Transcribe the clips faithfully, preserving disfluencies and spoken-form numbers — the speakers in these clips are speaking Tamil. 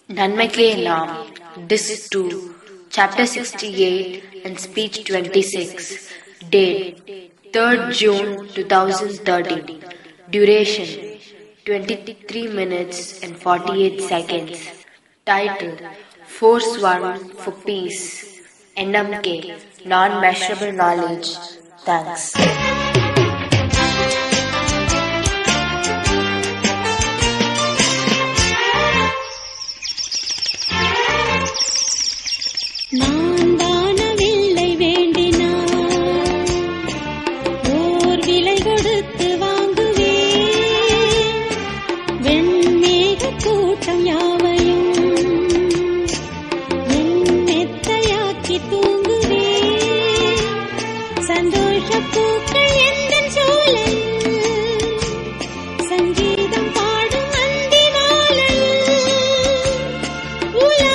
நன்மைக்கே நாம் Disc two, Chapter sixty-eight and Speech twenty-six. Date third June twenty thirteen. Duration twenty-three minutes and forty-eight seconds. Title Force one for Peace. N M K Non-Measurable Knowledge. Thanks. நான் வானவில்லை வேண்டினான் ஓர் விலை கொடுத்து வாங்குவேன் வெண்மேக கூட்டம் யாவையும் என் மெத்தையாக்கி தூங்குவேன் சந்தோஷ பூக்கள் எந்தன் சோலையில் சங்கீதம் பாடும் அந்தி மாலையில் உலா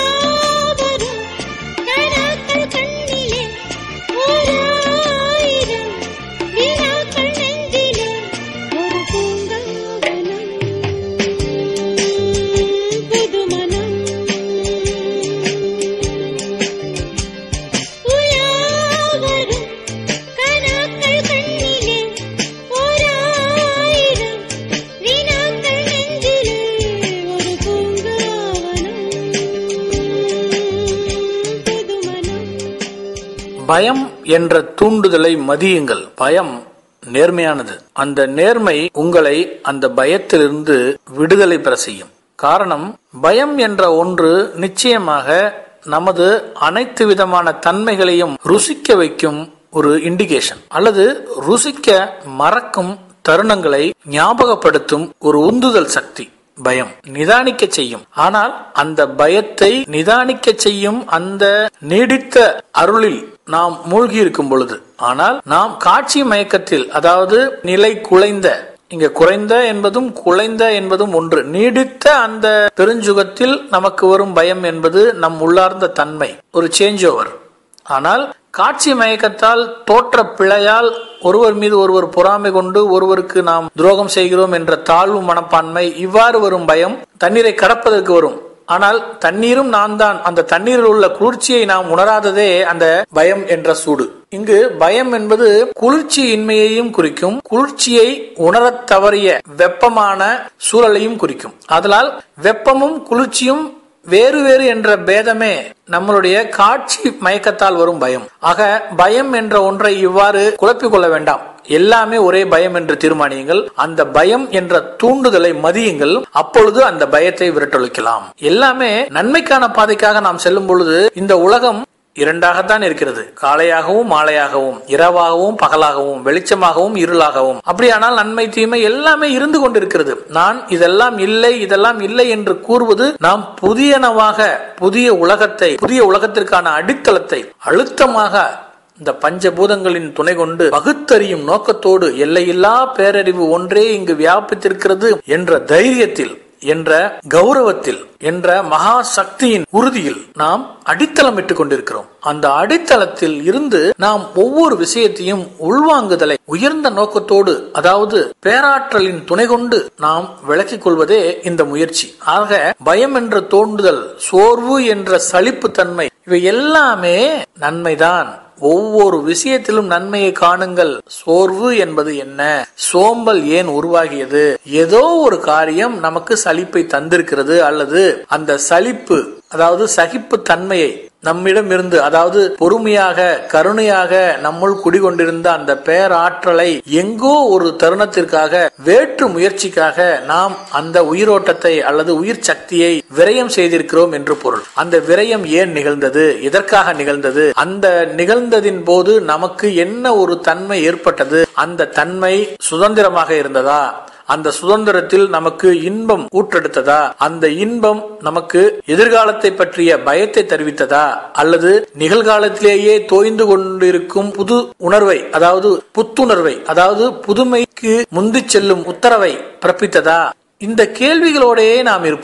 பயம் என்ற தூண்டுதலை மதியுங்கள். பயம் நேர்மையானது. அந்த நேர்மை உங்களை அந்த பயத்திலிருந்து விடுதலை பெற செய்யும். காரணம், பயம் என்ற ஒன்று நிச்சயமாக நமது அனைத்து விதமான தன்மைகளையும் ருசிக்க வைக்கும் ஒரு இண்டிகேஷன், அல்லது ருசிக்க மறக்கும் தருணங்களை ஞாபகப்படுத்தும் ஒரு உந்துதல் சக்தி. பயம் நிதானிக்க செய்யும். ஆனால் அந்த பயத்தை நிதானிக்க செய்யும் அந்த நீடித்த அருளில் நாம் மூழ்கி இருக்கும் பொழுது, ஆனால் நாம் காட்சி மயக்கத்தில், அதாவது நிலை குலைந்த, இங்க குறைந்த என்பதும் குலைந்த என்பதும் ஒன்று, நீடித்த அந்த பெருஞ்சுகத்தில் நமக்கு வரும் பயம் என்பது நம் உள்ளார்ந்த தன்மை, ஒரு சேஞ்ச் ஓவர். ஆனால் காட்சி மயக்கத்தால் தோற்ற பிழையால் ஒருவர் மீது ஒருவர் பொறாமை கொண்டு ஒருவருக்கு நாம் துரோகம் செய்கிறோம் என்ற தாழ்வு மனப்பான்மை, இவ்வாறு வரும் பயம் தண்ணீரை கடப்பதற்கு வரும். ஆனால் தண்ணீரும் நான் தான். அந்த தண்ணீரில் உள்ள குளிர்ச்சியை நாம் உணராததே அந்த பயம் என்ற சூடு. இங்கு பயம் என்பது குளிர்ச்சி இன்மையையும் குறிக்கும், குளிர்ச்சியை உணரத் தவறிய வெப்பமான சூழலையும் குறிக்கும். அதனால் வெப்பமும் குளிர்ச்சியும் வேறு வேறு என்ற பேதமே நம்மளுடைய காட்சி மயக்கத்தால் வரும் பயம். ஆக பயம் என்ற ஒன்றை இவ்வாறு குழப்பிக் கொள்ள வேண்டாம். எல்லாமே ஒரே பயம் என்று தீர்மானியுங்கள். அந்த பயம் என்ற தூண்டுதலை மதியுங்கள். அப்பொழுது அந்த பயத்தை விரட்டொழிக்கலாம். எல்லாமே நன்மைக்கான பாதைக்காக நாம் செல்லும் பொழுது இந்த உலகம் இரண்டாகத்தான் இருக்கிறது. காலையாகவும் மாலையாகவும், இரவாகவும் பகலாகவும், வெளிச்சமாகவும் இருளாகவும். அப்படியானால் நன்மை தீமை எல்லாமே இருந்து கொண்டிருக்கிறது. நான் இதெல்லாம் இல்லை இதெல்லாம் இல்லை என்று கூறுவது நாம் புதியனவாக புதிய உலகத்தை, புதிய உலகத்திற்கான அடித்தளத்தை அழுத்தமாக இந்த பஞ்சபூதங்களின் துணை கொண்டு பகுத்தறியும் நோக்கத்தோடு எல்லையில்லா பேரறிவு ஒன்றே இங்கு வியாபித்திருக்கிறது என்ற தைரியத்தில், என்ற கௌரவத்தில், என்ற மகா சக்தியின் உறுதியில் நாம் அடித்தளம் இட்டுக் கொண்டிருக்கிறோம். அந்த அடித்தளத்தில் இருந்து நாம் ஒவ்வொரு விஷயத்தையும் உள்வாங்குதலை உயர்ந்த நோக்கத்தோடு, அதாவது பேராற்றலின் துணை கொண்டு நாம் விளக்கிக் கொள்வதே இந்த முயற்சி. ஆக பயம் என்ற தோண்டுதல், சோர்வு என்ற சலிப்பு தன்மை, இவை எல்லாமே நன்மைதான். ஒவ்வொரு விஷயத்திலும் நன்மையை காணுங்கள். சோர்வு என்பது என்ன? சோம்பல் ஏன் உருவாகியது? ஏதோ ஒரு காரியம் நமக்கு சலிப்பை தந்திருக்கிறது, அல்லது அந்த சலிப்பு, அதாவது சகிப்பு தன்மையை நம்மிடம் இருந்து, அதாவது பொறுமையாக கருணையாக நம்முள் குடிகொண்டிருந்த அந்த பேராற்றலை எங்கோ ஒரு தருணத்திற்காக, வேற்று முயற்சிக்காக நாம் அந்த உயிரோட்டத்தை அல்லது உயிர் சக்தியை விரயம் செய்திருக்கிறோம் என்று பொருள். அந்த விரயம் ஏன் நிகழ்ந்தது? எதற்காக நிகழ்ந்தது? அந்த நிகழ்ந்ததின் போது நமக்கு என்ன ஒரு தன்மை ஏற்பட்டது? அந்த தன்மை சுதந்திரமாக இருந்ததா? அந்த சுதந்திரத்தில் நமக்கு இன்பம் ஊற்றெடுத்ததா? அந்த இன்பம் நமக்கு எதிர்காலத்தை பற்றிய பயத்தை தெரிவித்ததா? அல்லது நிகழ்காலத்திலேயே தோய்ந்து கொண்டிருக்கும் புது உணர்வை, அதாவது புத்துணர்வை, அதாவது புதுமைக்கு முந்தி செல்லும் உத்தரவை பிறப்பித்ததா? இந்த கேள்விகளோடையே நாம் இருப்போம்.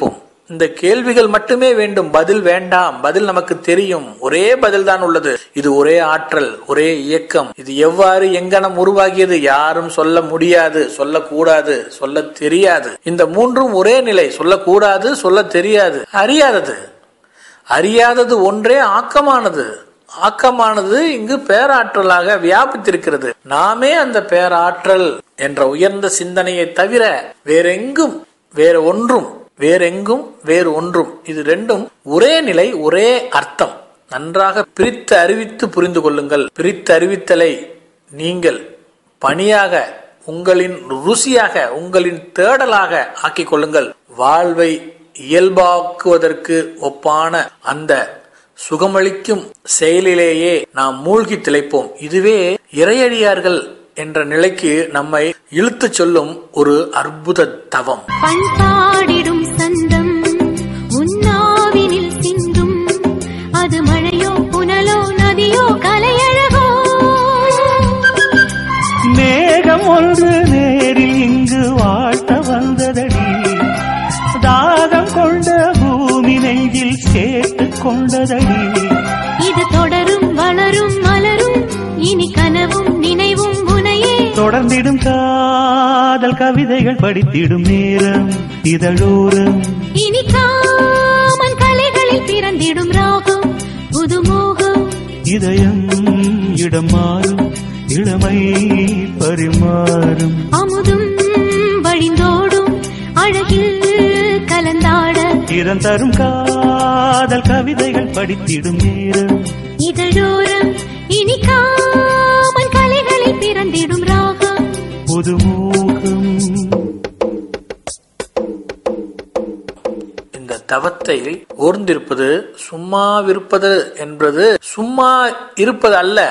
இந்த கேள்விகள் மட்டுமே வேண்டும், பதில் வேண்டாம். பதில் நமக்கு தெரியும், ஒரே பதில் தான் உள்ளது. இது ஒரே ஆற்றல், ஒரே இயக்கம். இது எவ்வாறு எங்கனம் உருவாகியது யாரும் சொல்ல முடியாது, சொல்லக்கூடாது, சொல்ல தெரியாது. இந்த மூன்றும் ஒரே நிலை. சொல்லக்கூடாது, சொல்ல தெரியாது, அறியாதது. அறியாதது ஒன்றே ஆக்கமானது. ஆக்கமானது இங்கு பேராற்றலாக வியாபித்திருக்கிறது. நாமே அந்த பேராற்றல் என்ற உயர்ந்த சிந்தனையை தவிர வேறெங்கும் வேற ஒன்றும் வேறெங்கும் வேறு ஒன்றும் இது ரெண்டும் ஒரே நிலை, ஒரே அர்த்தம். நன்றாக பிரித்து அறிவித்து புரிந்து கொள்ளுங்கள். பிரித்து அறிவித்தலை நீங்கள் பணியாக, உங்களின் ருசியாக, உங்களின் தேடலாக ஆக்கிக் கொள்ளுங்கள். வாழ்வை இயல்பாக்குவதற்கு ஒப்பான அந்த சுகமளிக்கும் செயலிலேயே நாம் மூழ்கி திளைப்போம். இதுவே இறையடியார்கள் என்ற நிலைக்கு நம்மை இழுத்து சொல்லும் ஒரு அற்புத தவம். பண்பாடிடும் சந்தம் உன்னாவினில் சிந்தும், அது மழையோ புனலோ நதியோ கலையழகோ. மேகம் ஒன்று நேரில் இங்கு வாழ்த்த வந்ததடி, தாகம் கொண்ட பூமி நெஞ்சில் சேர்த்து கொண்டதடி. இது தொடரும் வளரும் மலரும் இனி கனவும் நினைவும் உனையே. தொடர்ந்திடும் காதல் கவிதைகள் படித்திடும் நேரம் இதழோரம். இனி காமன் கலைகளில் பிறந்திடும் ராகம் புதுமோகம். இதயம் இடம் மாறும், இளமை பரிமாறும். அமுதும் வழிந்தோடும் அழகில் கலந்தாட. திறம் தரும் காதல் கவிதைகள் படித்திடும் நேரம் இதழோரம். இனி காமன் கலைகளில் பிறந்திடும் ராகம் புதுமோகம். இந்த தவத்தை ஓர்ந்திருப்பது, சும்மாவிருப்பது என்பது சும்மா இருப்பது அல்ல,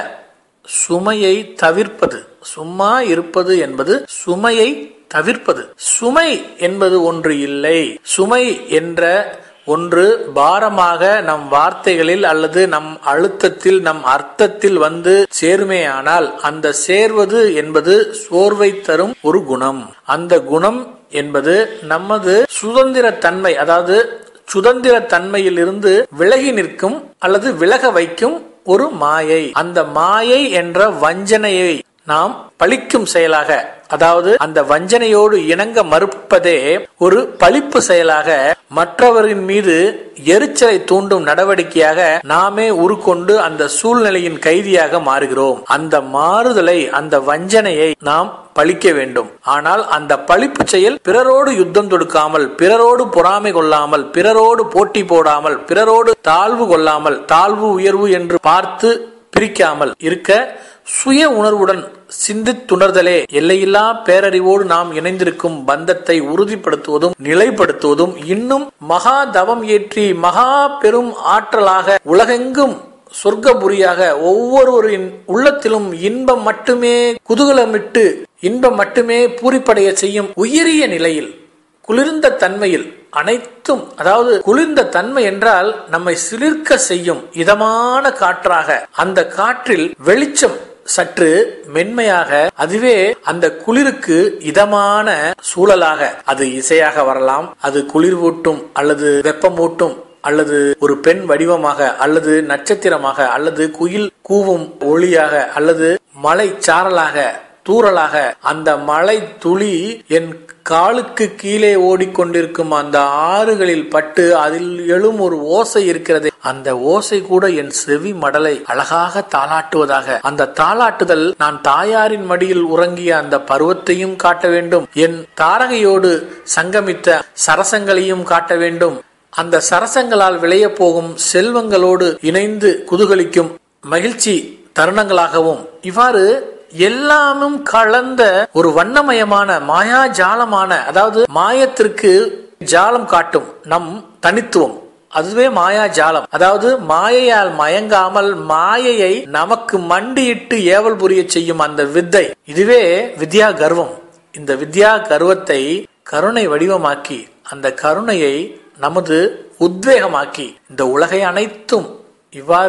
சுமையை தவிர்ப்பது. சும்மா இருப்பது என்பது சுமையை தவிர்ப்பது. சுமை என்பது ஒன்று இல்லை. சுமை என்ற ஒன்று பாரமாக நம் வார்த்தைகளில் அல்லது நம் அழுத்தத்தில், நம் அர்த்தத்தில் வந்து சேருமேயானால் அந்த சேர்வது என்பது சோர்வை தரும் ஒரு குணம். அந்த குணம் என்பது நமது சுதந்திர தன்மை, அதாவது சுதந்திர தன்மையில் இருந்து விலகி நிற்கும் அல்லது விலக வைக்கும் ஒரு மாயை. அந்த மாயை என்ற வஞ்சனையை நாம் பழிக்கும் செயலாக, அதாவது அந்த வஞ்சனையோடு இணங்க மறுப்பதே ஒரு பழிப்பு செயலாக, மற்றவரின் மீது எரிச்சலை தூண்டும் நடவடிக்கையாக நாமே உருக்கொண்டு அந்த சூழ்நிலையின் கைதியாக மாறுகிறோம். அந்த மாறுதலை, அந்த வஞ்சனையை நாம் பழிக்க வேண்டும். ஆனால் அந்த பழிப்பு செயல் பிறரோடு யுத்தம் தொடுக்காமல், பிறரோடு பொறாமை கொள்ளாமல், பிறரோடு போட்டி போடாமல், பிறரோடு தாழ்வு கொள்ளாமல், தாழ்வு உயர்வு என்று பார்த்து பிரிக்காமல் இருக்க சுய உணர்வுடன் சிந்தித்துணர்தலே எல்லையில்லா பேரறிவோடு நாம் இணைந்திருக்கும் பந்தத்தை உறுதிப்படுத்துவதும் நிலைப்படுத்துவதும், இன்னும் மகா தவம் ஏற்றி மகா பெரும் ஆற்றலாக உலகெங்கும் சொர்க்கபுரியாக ஒவ்வொருவரின் உள்ளத்திலும் இன்பம் மட்டுமே குதூகலமிட்டு, இன்பம் மட்டுமே பூரிப்படைய செய்யும் உயரிய நிலையில், குளிர்ந்த தன்மையில் அனைத்தும், அதாவது குளிர்ந்த தன்மை என்றால் நம்மை சிலிர்க்க செய்யும் இதமான காற்றாக, அந்த காற்றில் வெளிச்சம் சற்று மென்மையாக, அதுவே அந்த குளிருக்கு இதமான சூழலாக, அது இசையாக வரலாம், அது குளிர்வூட்டும் அல்லது வெப்பமூட்டும், அல்லது ஒரு பெண் வடிவமாக, அல்லது நட்சத்திரமாக, அல்லது குயில் கூவும் ஒளியாக, அல்லது மலை சாரலாக, தூறலாக. அந்த மழை துளி என் காலுக்கு கீழே ஓடிக்கொண்டிருக்கும் அந்த ஆறுகளில் பட்டு அதில் எழும் ஒரு ஓசை இருக்கிறது. அந்த ஓசை கூட என் செவி மடலை அழகாக தாளாட்டுவதாக. அந்த தாளாட்டுதல் நான் தாயாரின் மடியில் உறங்கிய அந்த பருவத்தையும் காட்ட வேண்டும், என் தாரகையோடு சங்கமித்த சரசங்களையும் காட்ட வேண்டும், அந்த சரசங்களால் விளைய போகும் செல்வங்களோடு இணைந்து குதூகலிக்கும் மகிழ்ச்சி தருணங்களாகவும், இவ்வாறு எல்லாமும் கலந்த ஒரு வண்ணமயமான மாயா ஜாலமான, அதாவது மாயத்திற்கு ஜாலம் காட்டும் நம் தனித்துவம், அதுவே மாயா ஜாலம். அதாவது மாயையால் மயங்காமல் மாயையை நமக்கு மண்டியிட்டு ஏவல் புரிய செய்யும் அந்த வித்தை, இதுவே வித்யா கர்வம். இந்த வித்யா கர்வத்தை கருணை வடிவமாக்கி, அந்த கருணையை நமது உத்வேகமாக்கி, இந்த உலகை அனைத்தும் இவ்வாறு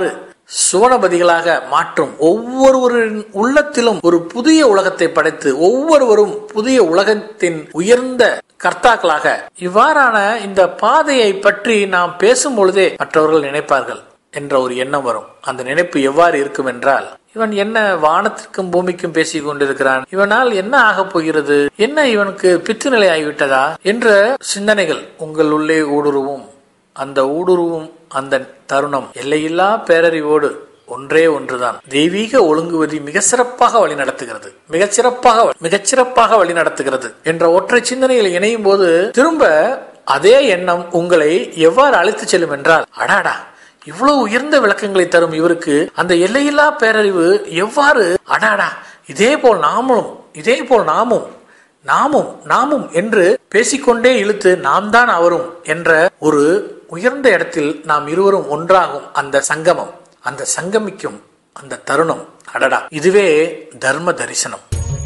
சுவனபதிகளாக மாற்றும், ஒவ்வொருவரின் உள்ளத்திலும் ஒரு புதிய உலகத்தை படைத்து ஒவ்வொருவரும் புதிய உலகத்தின் உயர்ந்த கர்த்தாக்களாக, இவ்வாறான இந்த பாதையை பற்றி நாம் பேசும் பொழுதே மற்றவர்கள் நினைப்பார்கள் என்ற ஒரு எண்ணம் வரும். அந்த நினைப்பு எவ்வாறு இருக்கும் என்றால், இவன் என்ன வானத்திற்கும் பூமிக்கும் பேசிக் கொண்டிருக்கிறான், இவனால் என்ன ஆகப் போகிறது, என்ன இவனுக்கு பித்து நிலை ஆகிவிட்டதா என்ற சிந்தனைகள் உங்கள் உள்ளே ஊடுருவும். அந்த ஊடுருவும் அந்த தருணம் எல்லையில்லா பேரறிவோடு ஒன்றே ஒன்றுதான், தெய்வீக ஒழுங்குவதி மிக சிறப்பாக வழி நடத்துகிறது, மிகச் சிறப்பாக மிகச் சிறப்பாக வழி நடத்துகிறது என்ற ஒற்றை சிந்தனையில் இணையும் போது திரும்ப அதே எண்ணம் உங்களை எவ்வாறு அழைத்து செல்லும் என்றால், அடாடா இவ்வளவு உயர்ந்த விளக்கங்களை தரும் இவருக்கு அந்த எல்லையில்லா பேரறிவு எவ்வாறு, அடாடா இதே போல் நாமும் இதே போல் நாமும் நாமும் நாமும் என்று பேசிக்கொண்டே இழுத்து நாம் தான் அவரும் என்ற ஒரு உயர்ந்த இடத்தில் நாம் இருவரும் ஒன்றாகும் அந்த சங்கமம், அந்த சங்கமிக்கும் அந்த தருணம், அடடா இதுவே தர்ம தரிசனம்.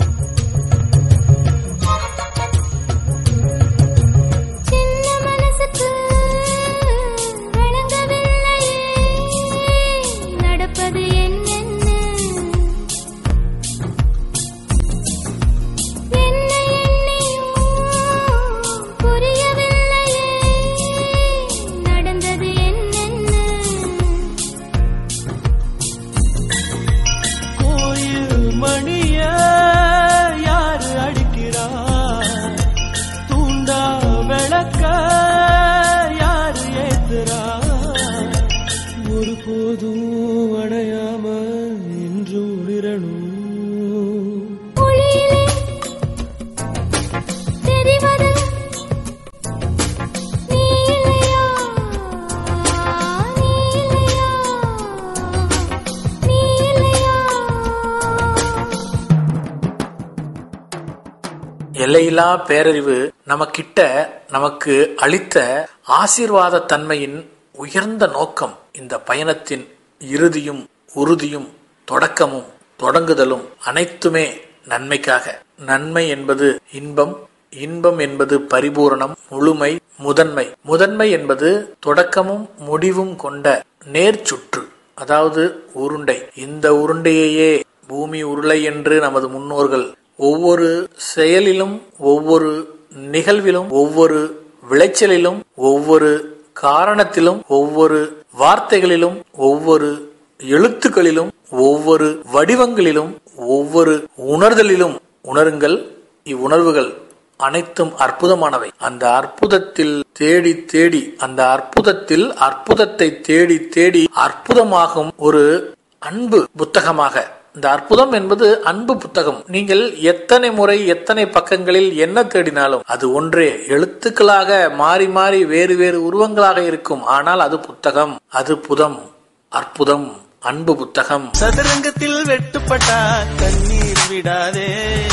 எல்லையில்லா பேரறிவு நமக்கிட்ட நமக்கு அளித்த ஆசீர்வாத தன்மையின் உயர்ந்த நோக்கம், இந்த பயணத்தின் இறுதியும் உறுதியும் தொடக்கமும் தொடங்குதலும் அனைத்துமே நன்மைக்காக. நன்மை என்பது இன்பம், இன்பம் என்பது பரிபூரணம், முழுமை, முதன்மை. முதன்மை என்பது தொடக்கமும் முடிவும் கொண்ட நேர்ச்சுற்று, அதாவது உருண்டை. இந்த உருண்டையே பூமி உருளை என்று நமது முன்னோர்கள் ஒவ்வொரு செயலிலும், ஒவ்வொரு நிகழ்விலும், ஒவ்வொரு விளைச்சலிலும், ஒவ்வொரு காரணத்திலும், ஒவ்வொரு வார்த்தைகளிலும், ஒவ்வொரு எழுத்துக்களிலும், ஒவ்வொரு வடிவங்களிலும், ஒவ்வொரு உணர்தலிலும் உணருங்கள். இவ்வுணர்வுகள் அனைத்தும் அற்புதமானவை. அந்த அற்புதத்தில் தேடி தேடி அந்த அற்புதத்தில் அற்புதத்தை தேடி தேடி அற்புதமாகும் ஒரு அன்பு புத்தகமாக. இந்த அற்புதம் என்பது அன்பு புத்தகம். நீங்கள் எத்தனை முறை எத்தனை பக்கங்களில் என்ன தேடினாலும் அது ஒன்றே, எழுத்துக்களாக மாறி மாறி வேறு வேறு உருவங்களாக இருக்கும். ஆனால் அது புத்தகம், அது புதம், அற்புதம், அன்பு புத்தகம். சதுரங்கத்தில் வெட்டுப்பட்டா கண்ணீர் விடாதே,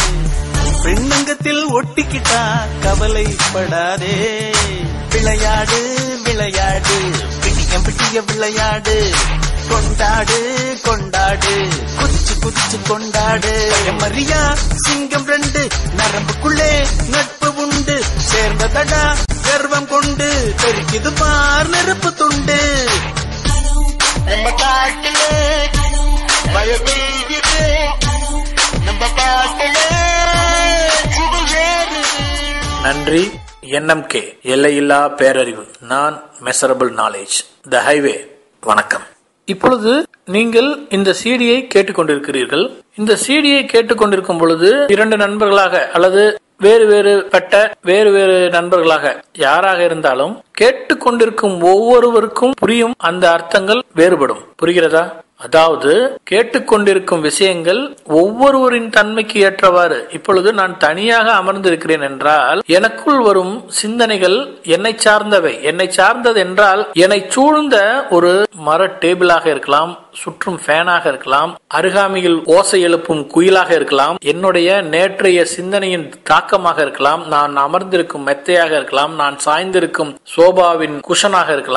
பெண்ணங்கத்தில் ஒட்டிக்கிட்டா கவலைப்படாதே. விளையாடு விளையாடு பிடிக்க பிடிக்க விளையாடு, கொண்டாடு கொண்டாடு குதிச்சு குதிச்சு கொண்டாடு. மரியா சிங்கம் ரெண்டு நரம்புக்குள்ளே நட்பு உண்டு, சேர்ந்ததடா கர்வம் கொண்டு பெருக்கிது பார் நெருப்பு துண்டு. நம்ம காட்டிலே பயப்பீது, நம்ம காட்டிலே வேறு. நன்றி. என்எம்கே எல்லையில்லா பேரறிவு. நான் மெசரபிள் நாலேஜ், த ஹைவே. வணக்கம். இப்பொழுது நீங்கள் இந்த சீடியை கேட்டுக்கொண்டிருக்கிறீர்கள். இந்த சீடியை கேட்டுக்கொண்டிருக்கும் பொழுது இரண்டு நண்பர்களாக அல்லது வேறு வேறு பட்ட வேறு வேறு நண்பர்களாக யாராக இருந்தாலும் கேட்டுக்கொண்டிருக்கும் ஒவ்வொருவருக்கும் புரியும் அந்த அர்த்தங்கள் வேறுபடும். புரிகிறதா? அதாவது கேட்டுக்கொண்டிருக்கும் விஷயங்கள் ஒவ்வொருவரின் தன்மைக்கு ஏற்றவாறு. இப்பொழுது நான் தனியாக அமர்ந்திருக்கிறேன் என்றால் எனக்குள் வரும் சிந்தனைகள் என்னை சார்ந்தவை. என்னை சார்ந்தது என்றால் என்னை சூழ்ந்த ஒரு மர டேபிளாக இருக்கலாம், சுற்றும் ஃபேனாக இருக்கலாம், அருகாமையில் ஓசை எழுப்பும் குயிலாக இருக்கலாம், என்னுடைய நேற்றைய சிந்தனையின் தாக்கமாக இருக்கலாம், நான் அமர்ந்திருக்கும் மெத்தையாக இருக்கலாம், நான் சாய்ந்திருக்கும் சோபாவின் குஷனாக இருக்கலாம்.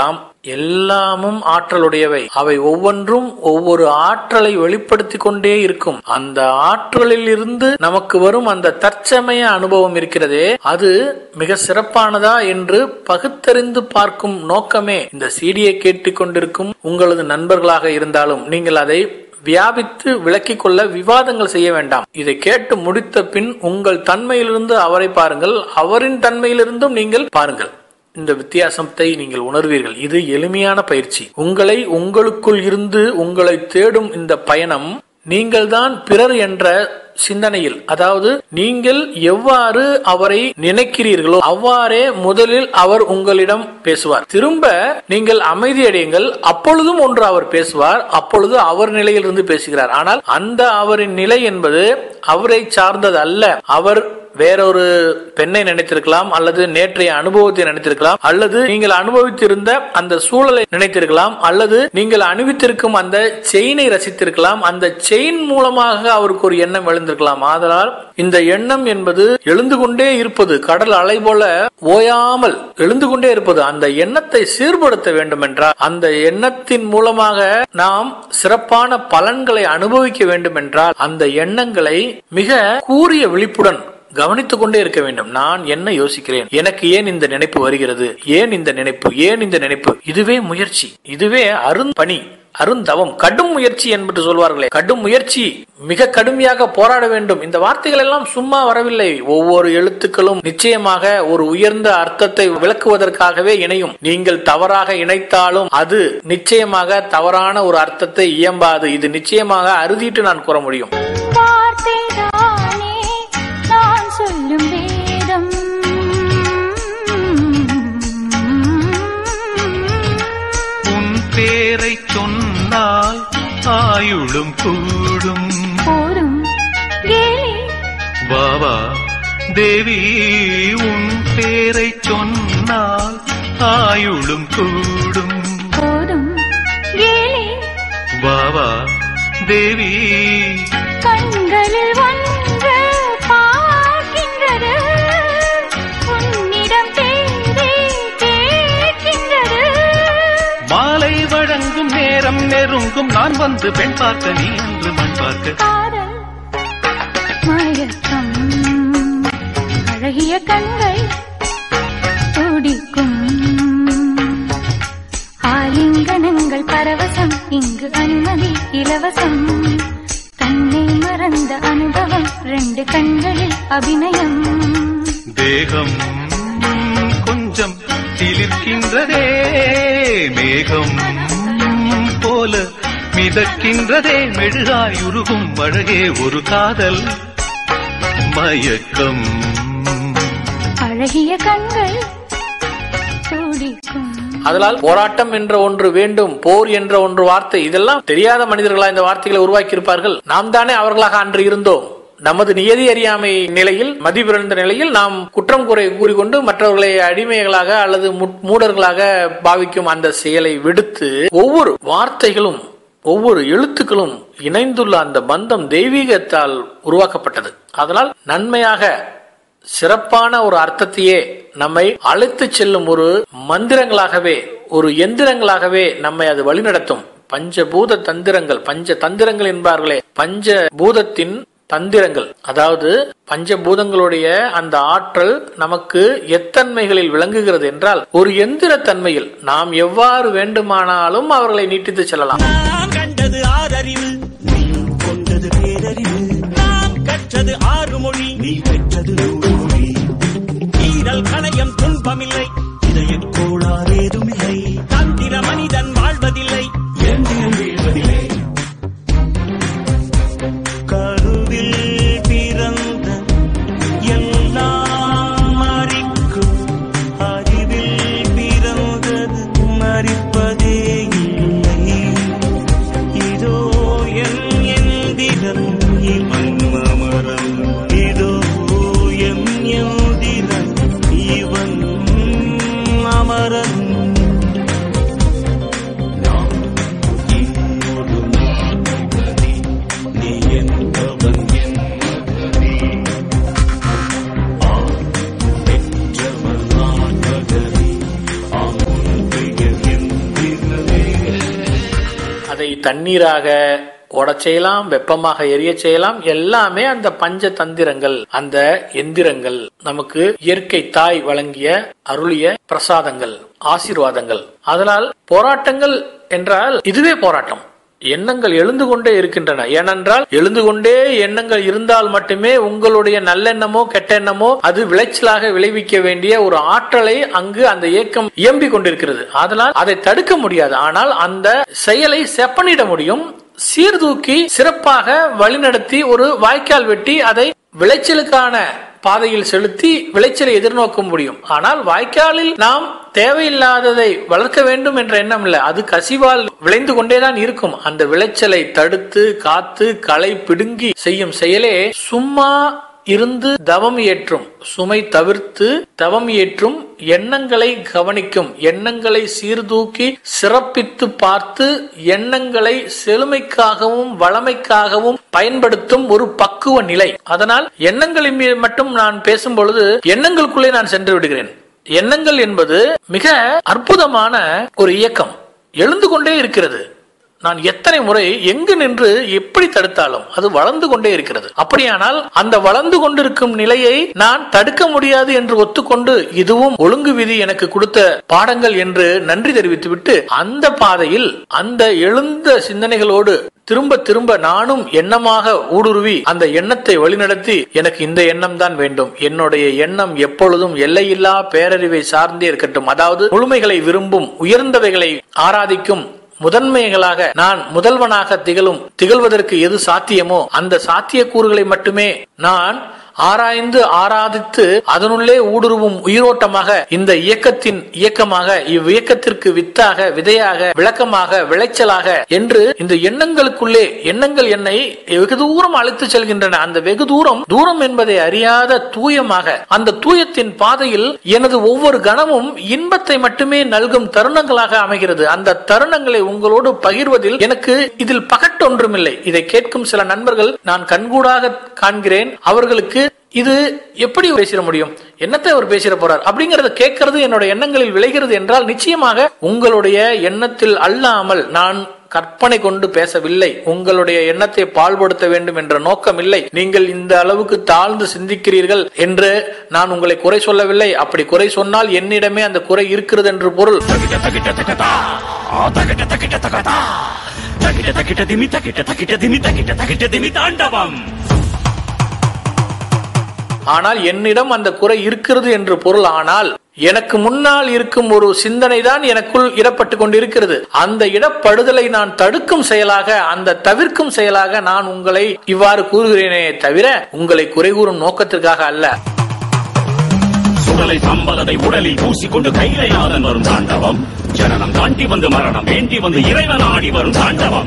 எல்லாமும் ஆற்றலுடையவை. அவை ஒவ்வொன்றும் ஒவ்வொரு ஆற்றலை வெளிப்படுத்தி கொண்டே இருக்கும். அந்த ஆற்றலில் இருந்து நமக்கு வரும் அந்த தற்சமய அனுபவம் இருக்கிறதே, அது மிக சிறப்பானதா என்று பகுத்தறிந்து பார்க்கும் நோக்கமே இந்த சீடியை கேட்டுக் கொண்டிருக்கும் உங்களது நண்பர்களாக இருந்தாலும் நீங்கள் அதை வியாபித்து விளக்கிக் கொள்ள விவாதங்கள் செய்ய வேண்டாம். இதை கேட்டு முடித்த பின் உங்கள் தன்மையிலிருந்து அவரை பாருங்கள், அவரின் தன்மையிலிருந்தும் நீங்கள் பாருங்கள். இந்த வித்தியாசத்தை நீங்கள் உணர்வீர்கள். இது எளிமையான பயிற்சி. உங்களை உங்களுக்குள் இருந்து உங்களை தேடும் இந்த பயணம் நீங்கள்தான் பிறர் என்ற சிந்தனையில், அதாவது நீங்கள் எவ்வாறு அவரை நினைக்கிறீர்களோ அவ்வாறே முதலில் அவர் உங்களிடம் பேசுவார். திரும்ப நீங்கள் அமைதியடையுங்கள். அப்பொழுதும் ஒன்று அவர் பேசுவார். அப்பொழுது அவர் நிலையிலிருந்து பேசுகிறார். ஆனால் அந்த அவரின் நிலை என்பது அவரை சார்ந்தது அல்ல. அவர் வேறொரு பெண்ணை நினைத்திருக்கலாம், அல்லது நேற்றைய அனுபவத்தை நினைத்திருக்கலாம், அல்லது நீங்கள் அனுபவித்திருந்த அந்த சூழலை நினைத்திருக்கலாம், அல்லது நீங்கள் அணிவித்திருக்கும் அந்த செயினை ரசித்திருக்கலாம். அந்த செயின் மூலமாக அவருக்கு ஒரு எண்ணம் எழுந்திருக்கலாம். ஆதலால் இந்த எண்ணம் என்பது எழுந்து கொண்டே இருப்பது, கடல் அலை போல ஓயாமல் எழுந்து கொண்டே இருப்பது. அந்த எண்ணத்தை சீர்படுத்த வேண்டும் என்றால், அந்த எண்ணத்தின் மூலமாக நாம் சிறப்பான பலன்களை அனுபவிக்க வேண்டும் என்றால், அந்த எண்ணங்களை மிக கூரிய விழிப்புடன் கவனித்துக் கொண்டே இருக்க வேண்டும். நான் என்ன யோசிக்கிறேன், எனக்கு ஏன் இந்த நினைப்பு வருகிறது, ஏன் இந்த நினைப்பு, ஏன் இந்த நினைப்பு. இதுவே முயற்சி, இதுவே அரும்பணி, அருந்தவம், கடும் முயற்சி என்று சொல்வார்களே, கடும் முயற்சி, மிக கடுமையாக போராட வேண்டும். இந்த வார்த்தைகள் எல்லாம் சும்மா வரவில்லை. ஒவ்வொரு எழுத்துக்களும் நிச்சயமாக ஒரு உயர்ந்த அர்த்தத்தை விளக்குவதற்காகவே இணையும். நீங்கள் தவறாக இணைத்தாலும் அது நிச்சயமாக தவறான ஒரு அர்த்தத்தை இயம்பாது. இது நிச்சயமாக அறுதிட்டு நான் கூற முடியும். சொல்லும் வேதம் உன் பேரை சொன்னால் ஆயுளும் கூடும் போரும் வாவா தேவி. உன் பேரை சொன்னால் ஆயுளும் கூடும் போரும் வாவா தேவி. கண்களில் ஒன்று மாலை வழங்கும் நேரம் நெருங்கும், நான் வந்து பெண் பார்க்க, நீ என்று மண் பார்க்க. காதல் மயக்கம், அழகிய கண்கள் துடிக்கும், ஆலிங்கனங்கள் பரவசம், இங்கு அனுமதி இலவசம், தன்னை மறந்த அனுபவம், ரெண்டு கண்களில் அபிநயம். தேகம் கொஞ்சம் சிலிர்க்கின்றதே, மேகம் போல மிதக்கின்றதே, மெழுகாய் உருகும் அழகே ஒரு காதல் மயக்கம். அழகிய கண்கள் துடிக்கும். அதனால் போராட்டம் என்ற ஒன்று வேண்டும், போர் என்ற ஒன்று வார்த்தை, இதெல்லாம் தெரியாத மனிதர்களா இந்த வார்த்தைகளை உருவாக்கி இருப்பார்கள்? நாம் தானே அவர்களாக அன்று இருந்தோம். நமது நியதி அறியாமை நிலையில், மதிப்பிழந்த நிலையில் நாம் குற்றம் குறை கூறிக்கொண்டு மற்றவர்களை அடிமைகளாக அல்லது மூடர்களாக பாவிக்கும் அந்த செயலை விடுத்து, ஒவ்வொரு வார்த்தைகளும் ஒவ்வொரு எழுத்துக்களும் இணைந்துள்ள அந்த பந்தம் தெய்வீகத்தால் உருவாக்கப்பட்டது. அதனால் நன்மையாக சிறப்பான ஒரு அர்த்தத்தையே நம்மை அழைத்து செல்லும் ஒரு மந்திரங்களாகவே, ஒரு எந்திரங்களாகவே நம்மை அது வழிநடத்தும். பஞ்சபூத தந்திரங்கள், பஞ்ச தந்திரங்கள் என்பார்களே, பஞ்சபூதத்தின் தந்திரங்கள், அதாவது பஞ்சபூதங்களுடைய அந்த ஆற்றல் நமக்கு எத்தன்மைகளில் விளங்குகிறது என்றால், ஒரு எந்திர தன்மையில் நாம் எவ்வாறு வேண்டுமானாலும் அவர்களை நீட்டித்து செல்லலாம். நாம் கண்டது ஆறறிவு, நீ கொண்டது பேரறிவு. நாம் கற்றது ஆறு மொழி, நீ பெற்றது நூறு மொழி. ஈரல் கணையம் துன்பமில்லை, இதய கோளாறேதுமில்லை. தந்திர மனிதன் வாழ்வதில்லை, எந்திரம் வீழ்வதில்லை. இதோ எம் எந்திரன் இவன் அதை தண்ணீராக ஓடச் செய்யலாம், வெப்பமாக எரிய செய்யலாம். எல்லாமே அந்த பஞ்ச தந்திரங்கள், அந்த எந்திரங்கள், நமக்கு இயற்கை தாய் வழங்கிய அருளிய பிரசாதங்கள், ஆசீர்வாதங்கள். அதனால் போராட்டங்கள் என்றால் இதுவே போராட்டம். எண்ணங்கள் எழுந்து கொண்டே இருக்கின்றன. ஏனென்றால் எழுந்து கொண்டே எண்ணங்கள் இருந்தால் மட்டுமே உங்களுடைய நல்லெண்ணமோ கெட்ட எண்ணமோ அது விளைச்சலாக விளைவிக்க வேண்டிய ஒரு ஆற்றலை அங்கு அந்த இயக்கம் இயம்பிக் கொண்டிருக்கிறது. அதனால் அதை தடுக்க முடியாது. ஆனால் அந்த செயலை செப்பனிட முடியும். சீர்தூக்கி சிறப்பாக வழிநடத்தி ஒரு வாய்க்கால் வெட்டி அதை விளைச்சலுக்கான பாதையில் செலுத்தி விளைச்சலை எதிர்நோக்க முடியும். ஆனால் வாய்க்காலில் நாம் தேவையில்லாததை வளர்க்க வேண்டும் என்ற எண்ணம் இல்லை. அது கசிவால் விளைந்து கொண்டேதான் இருக்கும். அந்த விளைச்சலை தடுத்து காத்து களை பிடுங்கி செய்யும் செயலே சும்மா இருந்து தவம் ஏற்றும், சுமை தவிர்த்து தவம் ஏற்றும், எண்ணங்களை கவனிக்கும், எண்ணங்களை சீர்தூக்கி சிறப்பித்து பார்த்து எண்ணங்களை செழுமைக்காகவும் வளமைக்காகவும் பயன்படுத்தும் ஒரு பக்குவ நிலை. அதனால் எண்ணங்களின் மீது மட்டும் நான் பேசும் பொழுது எண்ணங்களுக்குள்ளே நான் சென்று விடுகிறேன். எண்ணங்கள் என்பது மிக அற்புதமான ஒரு இயக்கம், எழுந்து கொண்டே இருக்கிறது. நான் எத்தனை முறை எங்கு நின்று எப்படி தடுத்தாலும் அது வளர்ந்து கொண்டே இருக்கிறது. அப்படியானால் அந்த வளர்ந்து கொண்டிருக்கும் நிலையை நான் தடுக்க முடியாது என்று ஒத்துக்கொண்டு இதுவும் ஒழுங்கு விதி எனக்கு கொடுத்த பாடங்கள் என்று நன்றி தெரிவித்துவிட்டு அந்த பாதையில் அந்த எழுந்த சிந்தனைகளோடு திரும்ப திரும்ப நானும் எண்ணமாக ஊடுருவி அந்த எண்ணத்தை வழிநடத்தி எனக்கு இந்த எண்ணம் தான் வேண்டும், என்னுடைய எண்ணம் எப்பொழுதும் எல்லையில்லா பேரறிவை சார்ந்தே இருக்கட்டும், அதாவது முழுமைகளை விரும்பும், உயர்ந்தவைகளை ஆராதிக்கும், முதன்மைகளாக நான் முதல்வனாக திகழும், திகழ்வதற்கு எது சாத்தியமோ அந்த சாத்திய கூறுகளை மட்டுமே நான் ஆராய்ந்து ஆராதித்து அதனுள்ளே ஊடுருவும் உயிரோட்டமாக இந்த இயக்கத்தின் இயக்கமாக இவ்வியக்கத்திற்கு வித்தாக விதையாக விளக்கமாக விளைச்சலாக என்று இந்த எண்ணங்களுக்குள்ளே எண்ணங்கள் என்னை வெகு தூரம் அழைத்து செல்கின்றன. அந்த வெகு தூரம் தூரம் என்பதை அறியாத தூயமாக அந்த தூயத்தின் பாதையில் எனது ஒவ்வொரு கணமும் இன்பத்தை மட்டுமே நல்கும் தருணங்களாக அமைகிறது. அந்த தருணங்களை உங்களோடு பகிர்வதில் எனக்கு இதில் பகட்டொன்றுமில்லை. இதை கேட்கும் சில நண்பர்கள் நான் கண்கூடாக காண்கிறேன். அவர்களுக்கு இது எப்படி பேசிட முடியும், என்னத்தை அவர் பேசிட போறார் அப்படிங்கறத கேட்கறது என்னோட எண்ணங்களில் விளைகிறது என்றால் நிச்சயமாக உங்களுடைய எண்ணத்தில் அல்லாமல் நான் கற்பனை கொண்டு பேசவில்லை. உங்களுடைய எண்ணத்தை பாழ்படுத்த வேண்டும் என்ற நோக்கம் இல்லை. நீங்கள் இந்த அளவுக்கு தாழ்ந்து சிந்திக்கிறீர்கள் என்று நான் உங்களை குறை சொல்லவில்லை. அப்படி குறை சொன்னால் என்னிடமே அந்த குறை இருக்கிறது என்று பொருள். ஆனால் என்னிடம் அந்த குறை இருக்கிறது என்று பொருள். ஆனால் எனக்கு முன்னால் இருக்கும் ஒரு சிந்தனை தான் எனக்குள் இடப்பட்டு கொண்டிருக்கிறது. அந்த இடப்படுதலை நான் தடுக்கும் செயலாக, அந்த தவிர்க்கும் செயலாக நான் உங்களை இவ்வாறு கூறுகிறேனே தவிர உங்களை குறை கூறும் நோக்கத்திற்காக அல்ல. சுடலை சம்பலத்தை உடலில் பூசிக்கொண்டு கையிலையாதன் வரும் தாண்டவம், ஜனனம் தாண்டி வந்து மரணம் வேண்டி வந்து இறைவன் ஆடி வரும் தாண்டவம்.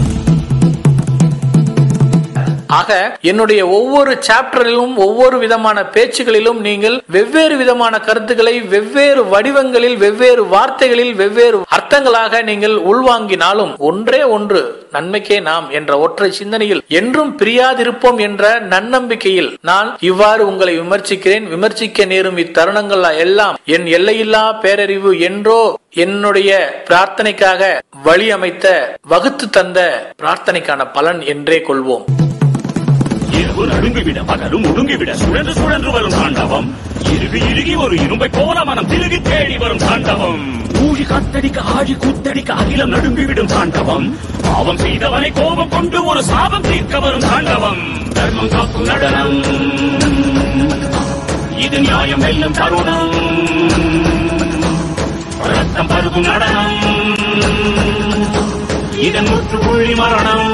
ஆக என்னுடைய ஒவ்வொரு சாப்டரிலும் ஒவ்வொரு விதமான பேச்சுகளிலும் நீங்கள் வெவ்வேறு விதமான கருத்துக்களை வெவ்வேறு வடிவங்களில் வெவ்வேறு வார்த்தைகளில் வெவ்வேறு அர்த்தங்களாக நீங்கள் உள்வாங்கினாலும் ஒன்றே ஒன்று, நன்மைக்கே நாம் என்ற ஒற்றை சிந்தனையில் என்றும் பிரியாதிருப்போம் என்ற நன்னம்பிக்கையில் நான் இவ்வாறு உங்களை விமர்சிக்கிறேன். விமர்சிக்க நேரும் இத்தருணங்கள் எல்லாம் என் எல்லையில்லா பேரறிவு என்றோ என்னுடைய பிரார்த்தனைக்காக வழி அமைத்த வகுத்து தந்த பிரார்த்தனைக்கான பலன் என்றே கொள்வோம். இரவு நடுங்கிவிட பகலும் ஒடுங்கிவிட சுழன்று சுழன்று வரும் தாண்டவம், இறுகி இறுகி ஒரு இரும்பை போல மனம் திருகி தேடி வரும் தாண்டவம், ஊழி காத்தடிக்க ஆழி கூத்தடிக்க அகிலம் நடுங்கிவிடும் தாண்டவம், பாவம் செய்தவனை கோபம் கொண்டு ஒரு சாபம் தீர்க்க வரும் தாண்டவம், தர்மம் காக்கும் நடனம் இது நியாயம் வெல்லும் தருணம், ரத்தம் பருகும் நடனம் இதன் முற்றுப்புள்ளி மரணம்.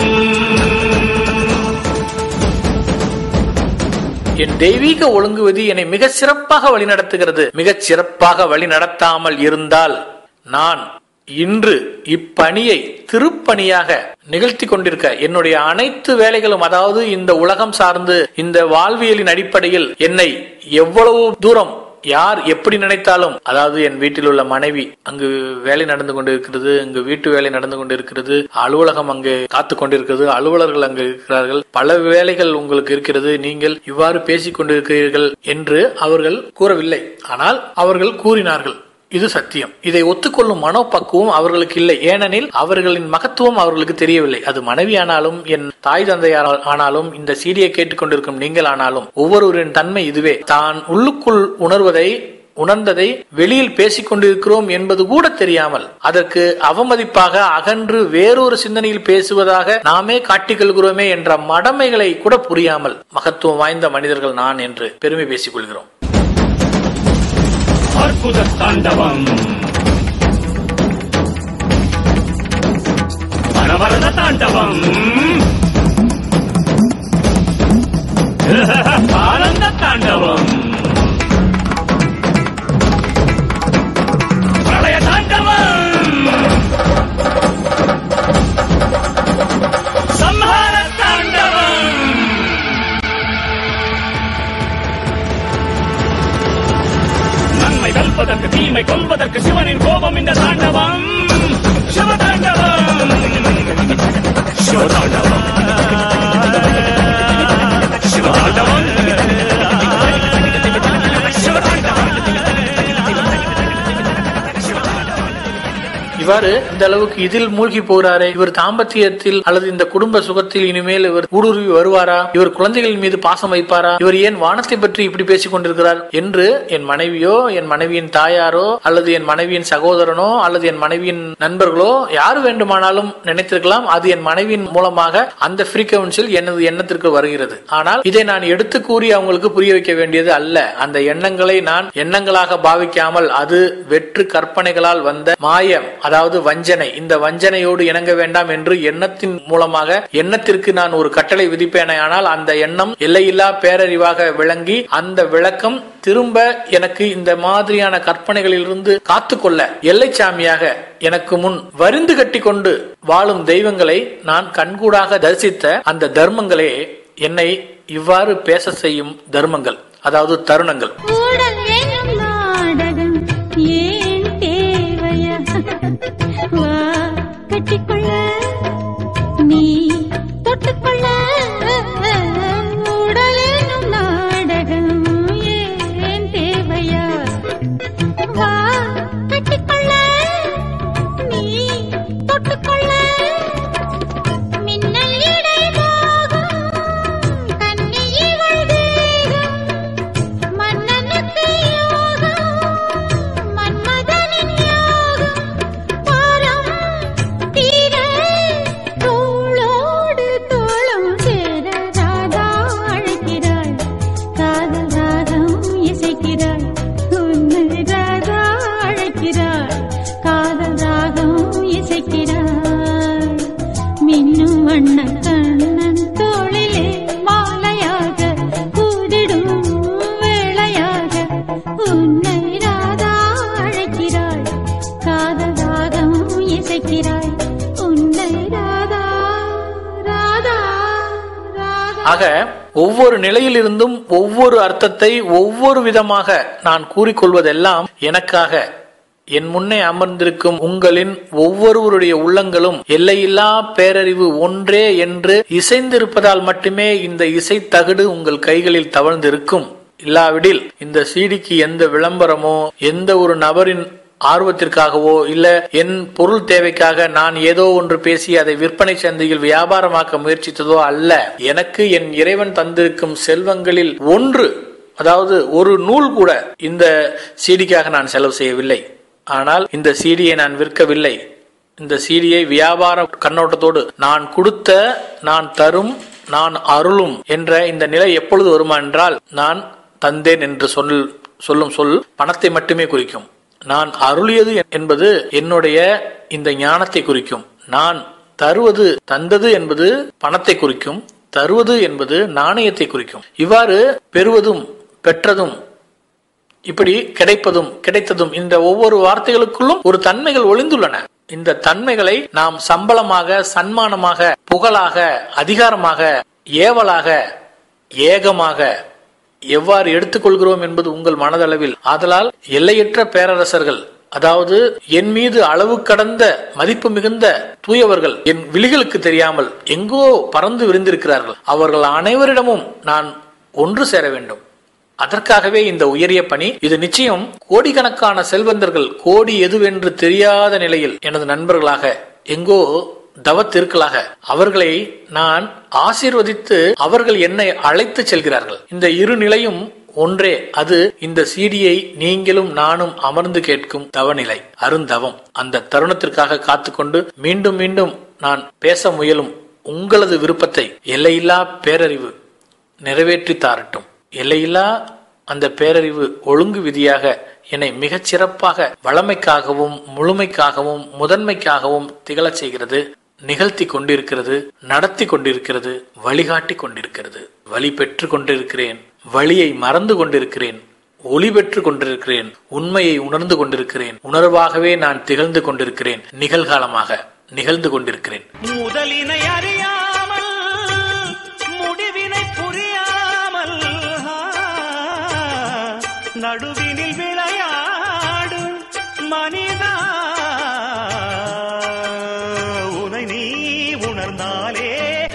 என் தெய்வீக ஒழுங்கு விதி என்னை மிக சிறப்பாக வழிநடத்துகிறது. மிகச் சிறப்பாக வழி நடத்தாமல் இருந்தால் நான் இன்று இப்பணியை திருப்பணியாக நிகழ்த்தி கொண்டிருக்க என்னுடைய அனைத்து வேலைகளும், அதாவது இந்த உலகம் சார்ந்து இந்த வாழ்வியலின் அடிப்படையில் என்னை எவ்வளவு தூரம் யார் எப்படி நினைத்தாலும், அதாவது என் வீட்டில் உள்ள மனைவி அங்கு வேலை நடந்து கொண்டிருக்கிறது, அங்கு வீட்டு வேலை நடந்து கொண்டிருக்கிறது, அலுவலகம் அங்கு காத்து கொண்டிருக்கிறது, அலுவலர்கள் அங்கு இருக்கிறார்கள், பல வேலைகள் உங்களுக்கு இருக்கிறது, நீங்கள் இவ்வாறு பேசிக் கொண்டிருக்கிறீர்கள் என்று அவர்கள் கூறவில்லை. ஆனால் அவர்கள் கூறினார்கள். இது சத்தியம். இதை ஒத்துக்கொள்ளும் மனோபக்குவம் அவர்களுக்கு இல்லை. ஏனெனில் அவர்களின் மகத்துவம் அவர்களுக்கு தெரியவில்லை. அது மனைவி ஆனாலும், என் தாய் தந்தையார் ஆனாலும், இந்த சீடியை கேட்டுக்கொண்டிருக்கும் நீங்கள் ஆனாலும், ஒவ்வொருவரின் தன்மை இதுவே. தான் உள்ளுக்குள் உணர்வதை, உணர்ந்ததை வெளியில் பேசிக் கொண்டிருக்கிறோம் என்பது கூட தெரியாமல், அதற்கு அவமதிப்பாக அகன்று வேறொரு சிந்தனையில் பேசுவதாக நாமே காட்டிக்கொள்கிறோமே என்ற மடமைகளை கூட புரியாமல் மகத்துவம் வாய்ந்த மனிதர்கள் நான் என்று பெருமை பேசிக் கொள்கிறோம். அற்புத தாண்டவம், மனவரத தாண்டவம், ஆனந்த தாண்டவம், பிரளய தாண்டவம், சம்ஹார தாண்டவம். நன்மை வெல்வதற்கு தீமை கொல்வதற்கு சிவனின் கோபம் இந்த தாண்டவம். சிவதாண்டவம், சிவதாண்டவம், சிவதாண்டவம், இவ்வாறு இந்த அளவுக்கு இதில் மூழ்கி போகிறாரே, இவர் தாம்பத்தியத்தில் அல்லது இந்த குடும்ப சுகத்தில் இனிமேல் இவர் ஊடுருவி வருவாரா? இவர் குழந்தைகள் மீது பாசம் வைப்பாரா? இவர் ஏன் வானத்தை பற்றி இப்படி பேசிக் கொண்டிருக்கிறார் என்று என் மனைவியோ, என் மனைவியின் தாயாரோ, அல்லது என் மனைவியின் சகோதரனோ, அல்லது என் மனைவியின் நண்பர்களோ யாரு வேண்டுமானாலும் நினைத்திருக்கலாம். அது என் மனைவியின் மூலமாக அந்த ஃப்ரீக்வன்சியில் எனது எண்ணத்திற்கு வருகிறது. ஆனால் இதை நான் எடுத்து கூறி அவங்களுக்கு புரிய வைக்க வேண்டியது அல்ல. அந்த எண்ணங்களை நான் எண்ணங்களாக பாவிக்காமல், அது வெற்று கற்பனைகளால் வந்த மாயம், அதாவது வஞ்சனை. இந்த வஞ்சனையோடு இணங்க வேண்டாம் என்று எண்ணத்தின் மூலமாக எண்ணத்திற்கு நான் ஒரு கட்டளை விதிப்பேனால் அந்த எண்ணம் எல்லையில்லா பேரறிவாக விளங்கி அந்த விளக்கம் திரும்ப எனக்கு இந்த மாதிரியான கற்பனைகளிலிருந்து காத்துக்கொள்ள எல்லைச்சாமியாக எனக்கு முன் வரிந்து கட்டி கொண்டு வாழும் தெய்வங்களை நான் கண்கூடாக தரிசித்த அந்த தர்மங்களே என்னை இவ்வாறு பேச செய்யும் தர்மங்கள், அதாவது தருணங்கள். கட்டிக்கொள்ள நீ தொட்டுக்கொள்ள உடலேனும் நாடகம் ஏன் தேவையா? வா கட்டிக்கொள்ள நீ தொட்டுக்கொள்ள மின்னல் இடை போகும் கன்னியவள் தேகம் மன்னனுக்கு யோகம் மன்மதனின் யோகம் தோளோடு தோளும் சேர ராதா அழைக்கிறாள். காதல் ராகம் இசைக்கிறாள். உன்னை ராதா அழைக்கிறாள். காதல் ராகம் இசைக்கிறாள். மின்னும் வண்ண கண்ணன் தோளிலே மாலையாக கூதிடும் வேளையாக உன்னை ராதா அழைக்கிறாள். காதல் ராகம் இசைக்கிறாள். ஆக ஒவ்வொரு நிலையிலிருந்தும் ஒவ்வொரு அர்த்தத்தை ஒவ்வொரு விதமாக நான் கூறிக்கொள்வதெல்லாம் எனக்காக என் முன்னே அமர்ந்திருக்கும் உங்களின் ஒவ்வொருவருடைய உள்ளங்களும் எல்லையில்லா பேரறிவு ஒன்றே என்று இசைந்திருப்பதால் மட்டுமே இந்த இசை தகடு உங்கள் கைகளில் தவழ்ந்திருக்கும். இல்லாவிடில் இந்த சீடிக்கு எந்த விளம்பரமோ, எந்த ஒரு நபரின் ஆர்வத்திற்காகவோ, இல்ல என் பொருள் தேவைக்காக நான் ஏதோ ஒன்று பேசி அதை விற்பனை சந்தையில் வியாபாரமாக்க முயற்சித்ததோ அல்ல. எனக்கு என் இறைவன் தந்திருக்கும் செல்வங்களில் ஒன்று, அதாவது ஒரு நூல் கூட இந்த சீடிக்காக நான் செலவு செய்யவில்லை. ஆனால் இந்த சீடியை நான் விற்கவில்லை. இந்த சீடியை வியாபார கண்ணோட்டத்தோடு நான் கொடுத்த, நான் தரும், நான் அருளும் என்ற இந்த நிலை எப்பொழுது வருமா என்றால், நான் தந்தேன் என்று சொல் சொல்லும் சொல் பணத்தை மட்டுமே குறிக்கும். நான் அருளியது என்பது என்னுடைய இந்த ஞானத்தை குறிக்கும். நான் தருவது, தந்தது என்பது பணத்தை குறிக்கும். தருவது என்பது நாணயத்தை குறிக்கும். இவ்வாறு பெறுவதும் பெற்றதும், இப்படி கிடைப்பதும் கிடைத்ததும், இந்த ஒவ்வொரு வார்த்தைகளுக்குள்ளும் ஒரு தன்மைகள் ஒளிந்துள்ளன. இந்த தன்மைகளை நாம் சம்பளமாக, சன்மானமாக, புகழாக, அதிகாரமாக, ஏவலாக, ஏகமாக எவ்வாறு எடுத்துக்கொள்கிறோம் என்பது உங்கள் மனதளவில். ஆதலால் எல்லையற்ற பேரரசர்கள், அதாவது என் மீது அளவு கடந்த மதிப்பு மிகுந்த தூயவர்கள் என் விழிகளுக்கு தெரியாமல் எங்கோ பறந்து விரிந்திருக்கிறார்கள். அவர்கள் அனைவரிடமும் நான் ஒன்று சேர வேண்டும். அதற்காகவே இந்த உயரிய பணி. இது நிச்சயம் கோடிக்கணக்கான செல்வந்தர்கள் கோடி எதுவென்று தெரியாத நிலையில் எனது நண்பர்களாக எங்கோ தவத்திற்களாக அவர்களை நான் ஆசீர்வதித்து அவர்கள் என்னை அழைத்து செல்கிறார்கள். இந்த இரு நிலையும் ஒன்றே, அது இந்த சீடியை நீங்களும் நானும் அமர்ந்து கேட்கும் தவநிலை, அருந்தவம். அந்த தருணத்திற்காக காத்துக்கொண்டு மீண்டும் மீண்டும் நான் பேச முயலும் உங்களது விருப்பத்தை எல்லையில்லா பேரறிவு நிறைவேற்றி தாரட்டும். எல்லையில்லா அந்த பேரறிவு ஒழுங்கு விதியாக என்னை மிகச் சிறப்பாக வளமைக்காகவும் முழுமைக்காகவும் முதன்மைக்காகவும் திகழச் செய்கிறது, நிகழ்த்தி கொண்டிருக்கிறது, நடத்தி கொண்டிருக்கிறது, வழிகாட்டி கொண்டிருக்கிறது. வழி பெற்று கொண்டிருக்கிறேன், வழியை மறந்து கொண்டிருக்கிறேன், ஒளி பெற்று கொண்டிருக்கிறேன், உண்மையை உணர்ந்து கொண்டிருக்கிறேன், உணர்வாகவே நான் திகழ்ந்து கொண்டிருக்கிறேன், நிகழ்காலமாக நிகழ்ந்து கொண்டிருக்கிறேன். முதலினை அறியாமல் முடிவினை புரியாமல் நடுவினில் விளையாடும் மனிதா, உனை நீ உணர்ந்தாலே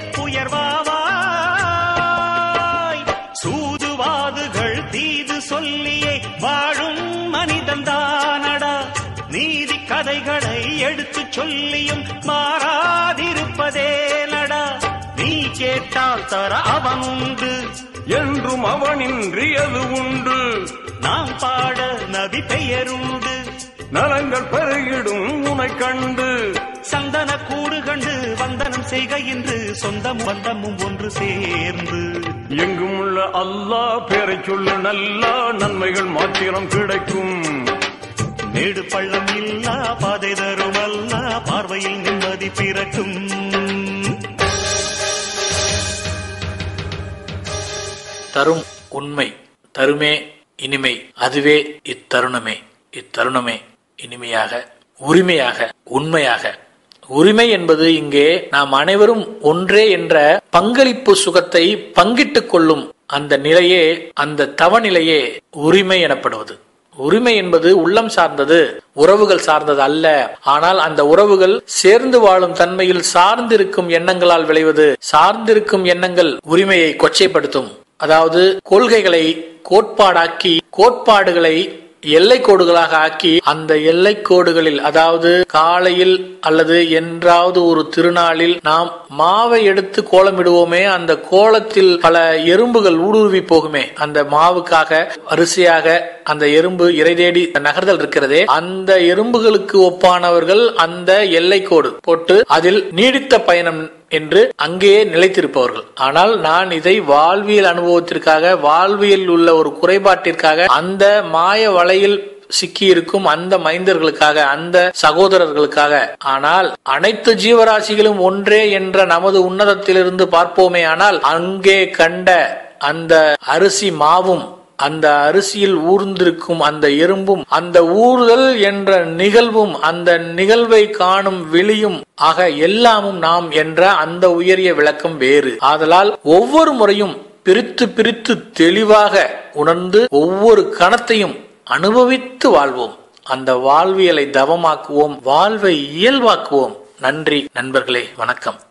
உயர்வாவாய். சூதுவாதுகள் தீது சொல்லியே வாழும் மனிதன் தானடா, நீதி கதைகளை எடுத்து சொல்லியும் மாறாதிருப்பதே நடா. நீ கேட்டால் தர அவன் உண்டு, என்றும் அவனின்றி அது உண்டு. நாம் பாட நபி பெயருண்டு, நலங்கள் பெருகிடும் உனை கண்டு. சந்தன கூடு கண்டு வந்தனம் செய்க என்று சொந்தம் பந்தமும் ஒன்று சேர்ந்து. எங்கும் உள்ள அல்லாஹ் பேரை சொல்லு, நல்ல நன்மைகள் மாத்திரம் கிடைக்கும். மேடு பள்ளம் இல்லா பாதை தரும் அல்லா, பார்வையில் நிம்மதி பிறக்கும். தரும் உண்மை தருமே இனிமை, அதுவே இத்தருணமே. இத்தருணமே இனிமையாக, உரிமையாக, உண்மையாக. உரிமை என்பது இங்கே நாம் அனைவரும் ஒன்றே என்ற பங்களிப்பு சுகத்தை பங்கிட்டுக் கொள்ளும் அந்த நிலையே, அந்த தவநிலையே உரிமை எனப்படுவது. உரிமை என்பது உள்ளம் சார்ந்தது, உறவுகள் சார்ந்தது அல்ல. ஆனால் அந்த உறவுகள் சேர்ந்து வாழும் தன்மையில் சார்ந்திருக்கும் எண்ணங்களால் விளைவது. சார்ந்திருக்கும் எண்ணங்கள் உரிமையை கொச்சைப்படுத்தும். அதாவது கொள்கைகளை கோட்பாடாக்கி, கோட்பாடுகளை எல்லை கோடுகளாக ஆக்கி, அந்த எல்லை கோடுகளில், அதாவது காலையில் அல்லது என்றாவது ஒரு திருநாளில் நாம் மாவை எடுத்து கோலமிடுவோமே, அந்த கோலத்தில் பல எறும்புகள் ஊடுருவி போகுமே, அந்த மாவுக்காக வரிசையாக அந்த எறும்பு இறை தேடி நகர்தல் இருக்கிறதே, அந்த எறும்புகளுக்கு ஒப்பானவர்கள் அந்த எல்லை கோடு போட்டு அதில் நீடித்த பயணம் என்று அங்கேயே நிலைத்திருப்பவர்கள். ஆனால் நான் இதை வாழ்வியல் அனுபவத்திற்காக, வாழ்வியல் உள்ள ஒரு குறைபாட்டிற்காக, அந்த மாய வலையில் சிக்கியிருக்கும் அந்த மைந்தர்களுக்காக, அந்த சகோதரர்களுக்காக. ஆனால் அனைத்து ஜீவராசிகளும் ஒன்றே என்ற நமது உன்னதத்திலிருந்து பார்ப்போமே, ஆனால் அங்கே கண்ட அந்த அரிசி மாவும், அந்த அரிசியில் ஊர்ந்திருக்கும் அந்த எறும்பும், அந்த ஊறுதல் என்ற நிகழ்வும், அந்த நிகழ்வை காணும் வெளியும் ஆக எல்லாமும் நாம் என்ற அந்த உயரிய விளக்கம் வேறு. ஆதலால் ஒவ்வொரு முறையும் பிரித்து பிரித்து தெளிவாக உணர்ந்து ஒவ்வொரு கணத்தையும் அனுபவித்து வாழ்வோம். அந்த வாழ்வியலை தவமாக்குவோம், வாழ்வை இயல்பாக்குவோம். நன்றி நண்பர்களே, வணக்கம்.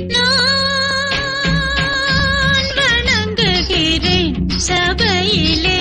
நான் வணங்குகிறேன் சபையிலே